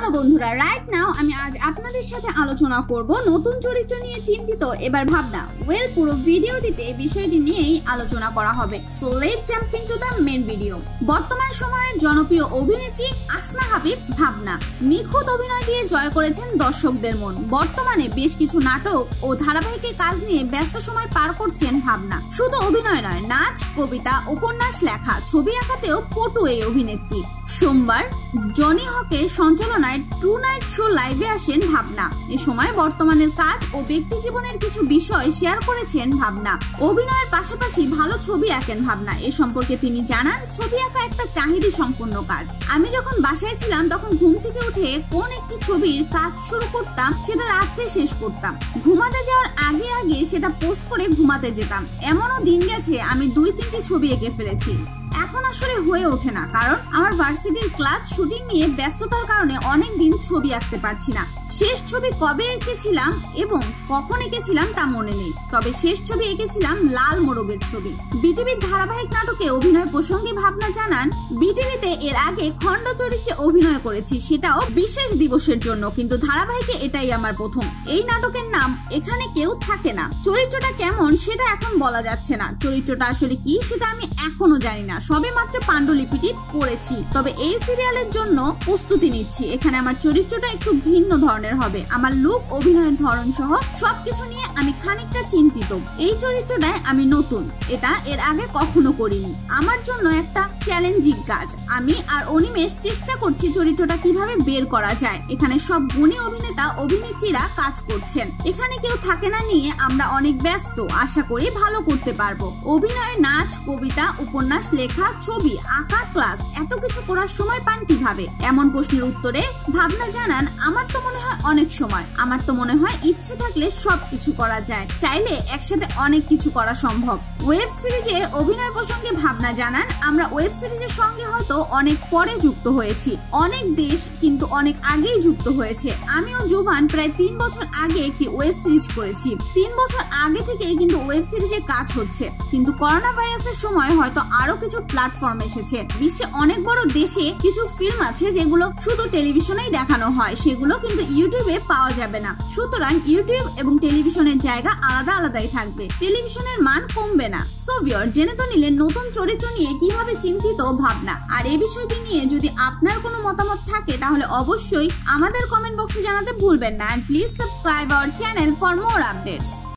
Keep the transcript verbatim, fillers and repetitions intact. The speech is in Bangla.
হ্যালো বন্ধুরা, রাইট নাও আমি আজ আপনাদের সাথে আলোচনা করব নতুন চরিত্র নিয়ে চিন্তিত এবার ভাবনা। ওয়েল, পুরো ভিডিওটিতে বিষয়টি নিয়েই আলোচনা করা হবে। So let's jump into the main video. বর্তমান সময়ের জনপ্রিয় অভিনেত্রী আসনা হাবিব ভাবনা নিখুঁত অভিনয় দিয়ে জয় করেছেন দর্শকদের মন। বর্তমানে বেশ কিছু নাটক ও ধারাবাহিকে কাজ নিয়ে ব্যস্ত সময় পার করছেন ভাবনা। শুধু অভিনয় নয়, নাচ, কবিতা, উপন্যাস লেখা, ছবি আঁকাতেও পটু এই অভিনেত্রী। সোমবার জনি হকের সঞ্চালনায় টু নাইট শো লাইভে আসেন ভাবনা। এ সময় বর্তমানের কাজ ও ব্যক্তি জীবনের কিছু বিষয় শেয়ার করেছেন ভাবনা। অভিনয়ের পাশাপাশি ভালো ছবি আঁকেন ভাবনা। এ সম্পর্কে তিনি জানান, ছবি আঁকা একটা চাহিদা সম্পন্ন কাজ। আমি যখন বাসায় ছিলাম তখন ঘুম থেকে উঠে কোন একটি ছবির কাজ শুরু করতাম, সেটা রাতে শেষ করতাম। ঘুমাতে যাওয়ার আগে আগে সেটা পোস্ট করে ঘুমাতে যেতাম। এমনও দিন গেছে আমি দুই তিনটি ছবি এঁকে ফেলেছি। এখন আসলে হয়ে ওঠে না, কারণ আমার ভার্সিটির ক্লাস শুটিং নিয়ে ব্যস্ততার কারণে অনেক দিন ছবি আঁকতে পারছি না। শেষ ছবি কবে এঁকেছিলাম এবং কখন এঁকেছিলাম তা মনে নেই, তবে শেষ ছবি এঁকেছিলাম লাল মোরগের ছবি। বিটিভির ধারাবাহিক নাটকে অভিনয় প্রসঙ্গে ভাবনা জানান, বিটিভিতে এর আগে খণ্ড চরিত্রে অভিনয় করেছি, সেটাও বিশেষ দিবসের জন্য, কিন্তু ধারাবাহিকে এটাই আমার প্রথম। এই নাটকের নাম এখানে কেউ থাকে না। চরিত্রটা কেমন সেটা এখন বলা যাচ্ছে না। চরিত্রটা আসলে কি সেটা আমি এখনো জানি না, সবে মাত্র পাণ্ডুলিপিটি পড়েছি। তবে এই সিরিয়ালের জন্য প্রস্তুতি নিচ্ছি। এখানে আমার চরিত্রটা একটু ভিন্ন ধরনের হবে। আমার লুক, অভিনয়ের ধরন সহ সবকিছু নিয়ে আমি খানিকটা চিন্তিত। এই চরিত্রটায় আমি নতুন, এটা এর আগে কখনো করিনি। আমার জন্য একটা চ্যালেঞ্জিং কাজ। আমি আর অনিমেষ চেষ্টা করছি চরিত্রটা কিভাবে বের করা যায়। এখানে সব গুণী অভিনেতা অভিনেত্রীরা কাজ করছেন। এখানে কেউ থাকে না নিয়ে আমরা অনেক ব্যস্ত। আশা করি ভালো করতে পারবো। অভিনয়, নাচ, কবিতা, উপন্যাস লেখা, ছবি আঁকা, ক্লাস, এত কিছু করার সময় পান কিভাবে? এমন প্রশ্নের উত্তরে ভাবনা জানান, আমার তো মনে হয় অনেক সময়। আমার তো মনে হয় ইচ্ছে থাকলে সবকিছু করা যায়। চাইলে একসাথে অনেক কিছু করা সম্ভব। ওয়েব সিরিজে অভিনয় প্রসঙ্গে ভাবনা জানান, আমরা ওয়েব সিরিজের সঙ্গে হয়তো অনেক পরে যুক্ত হয়েছি। অনেক দেশ কিন্তু অনেক আগেই যুক্ত হয়েছে। আমিও জোভান প্রায় তিন বছর আগে একটি ওয়েব সিরিজ করেছি। তিন বছর আগে থেকেই কিন্তু ওয়েব সিরিজে কাজ হচ্ছে, কিন্তু করোনা ভাইরাসের সময় হয়তো আরো কিছু প্ল্যাটফর্ম এসেছে। বিশ্বে অনেক বড় দেশে কিছু ফিল্ম আছে যেগুলো শুধু টেলিভিশনেই দেখানো হয়, সেগুলো কিন্তু ইউটিউবে পাওয়া যাবে না। সুতরাং ইউটিউব এবং টেলিভিশনের জায়গা আলাদা আলাদাই থাকবে। টেলিভিশনের মান কমবে না। সো ভিউয়ার, জেনে তো নিলেন নতুন চরিত্র নিয়ে কিভাবে চিন্তিত ভাবনা। আর এই বিষয়টি নিয়ে যদি আপনার কোনো মতামত থাকে তাহলে অবশ্যই আমাদের কমেন্ট বক্সে জানাতে ভুলবেন না। And please subscribe our channel for more updates.